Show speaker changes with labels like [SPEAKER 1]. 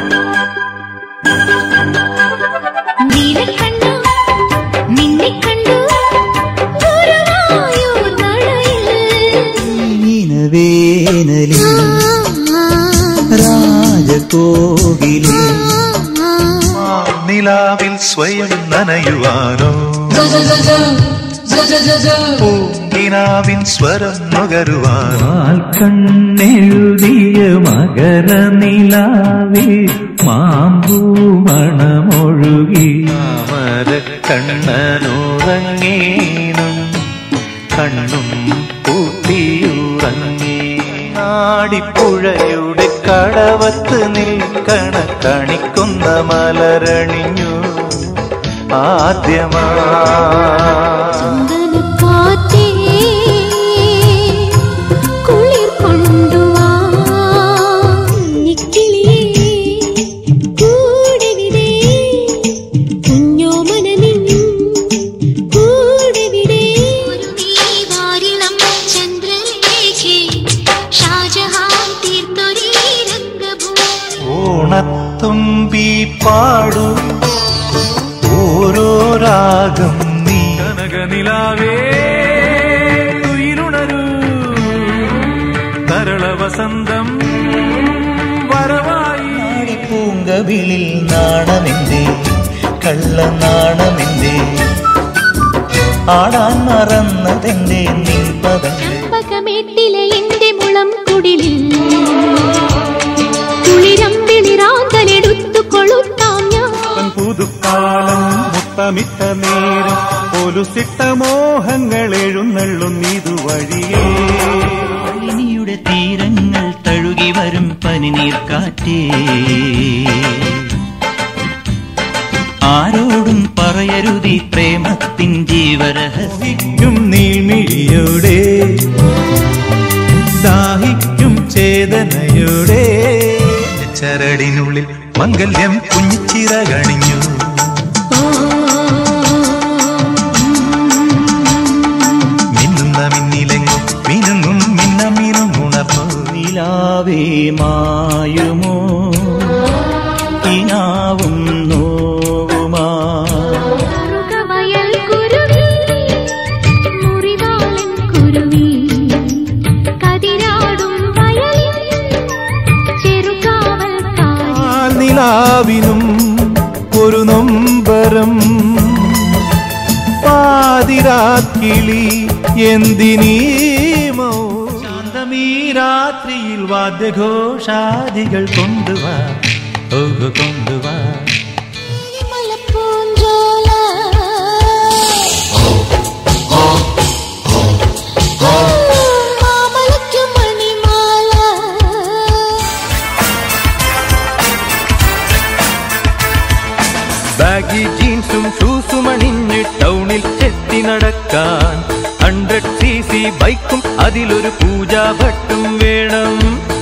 [SPEAKER 1] രാജകോകിലേ നിലാവിൽ സ്വയം നനയുവാനോ പൂങ്കിനാവിൻ സ്വരം നുകരുവാനോ കണ്ണെഴുതിയ മകര നിലാവിൽ മാമ്പൂമണമൊഴുകി മര കണ്ണനുറങ്ങീനും കണ്ണും പൂട്ടിയുറങ്ങി നാടിപ്പുഴയുടെ കടവത്ത് നിൽക്കണ കണിക്കുന്ന മലരണിഞ്ഞു ആദ്യമാ തുമ്പി പാടു ഓരോ രാഗം നീ കനകനിലാവേ തുയിലുണരൂ തരള വസന്തം വരവായി പൂങ്കവിളിൽ നാണമെന്തേ കള്ള നാണമെന്തേ ആടാൻ മറന്നതെന്തേ
[SPEAKER 2] നിൽപ്പകമേട്ടിലെ എന്റെ മുളം കുടിലിൽ
[SPEAKER 1] പുതുക്കാലം മുത്തമിട്ട നേരം പോലുസിട്ട മോഹങ്ങൾ എഴുന്നള്ളുന്നിതുവഴിയേ ഇനിയുടെ തീരങ്ങൾ തഴുകി വരും പനിനീർ കാറ്റേ ആരോടും പറയരുതി പ്രേമത്തിൻ ജീവരഹസ്യം നീമിഴിയോടെ ദാഹിക്കും ചേതനയോടെ ചരടിനുള്ളിൽ മംഗല്യം കുഞ്ഞിച്ചിറകണിഞ്ഞു മിന്നുന്ന മിന്നിലെങ്ങും മിനുങ്ങും മിന്നമീനും ഉണർന്നു നിലാവേ മായുമോ കിനാവും നോവുമാ നിലാവിനും ഒരു നൊമ്പരം പാതിരാക്കിളി എന്തിനീ ശാന്തമീ രാത്രിയിൽ വാദ്യഘോഷാദികൾ കൊണ്ടുവാ കൊണ്ടുവാ ബാഗി ജീൻസും ഷൂസും അണിഞ്ഞ് ടൗണിൽ ചെത്തി നടക്കാൻ 100cc ബൈക്കും അതിലൊരു പൂജാഭട്ടും വേണം